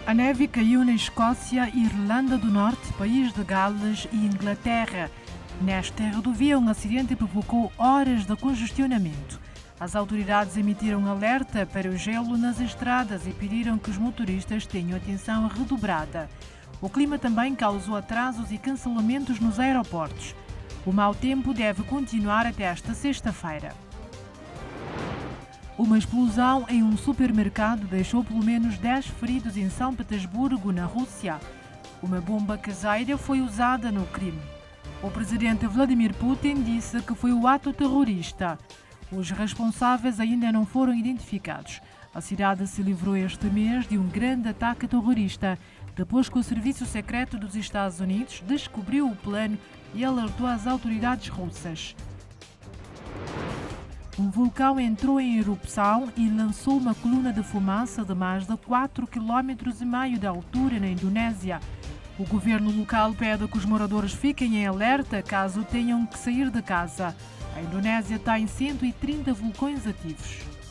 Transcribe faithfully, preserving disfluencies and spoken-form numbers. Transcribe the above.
A neve caiu na Escócia, Irlanda do Norte, País de Gales e Inglaterra. Nesta rodovia, um acidente provocou horas de congestionamento. As autoridades emitiram alerta para o gelo nas estradas e pediram que os motoristas tenham atenção redobrada. O clima também causou atrasos e cancelamentos nos aeroportos. O mau tempo deve continuar até esta sexta-feira. Uma explosão em um supermercado deixou pelo menos dez feridos em São Petersburgo, na Rússia. Uma bomba caseira foi usada no crime. O presidente Vladimir Putin disse que foi o ato terrorista. Os responsáveis ainda não foram identificados. A cidade se livrou este mês de um grande ataque terrorista, depois que o Serviço Secreto dos Estados Unidos descobriu o plano e alertou as autoridades russas. Um vulcão entrou em erupção e lançou uma coluna de fumaça de mais de quatro quilômetros e meio de altura na Indonésia. O governo local pede que os moradores fiquem em alerta caso tenham que sair de casa. A Indonésia tem cento e trinta vulcões ativos.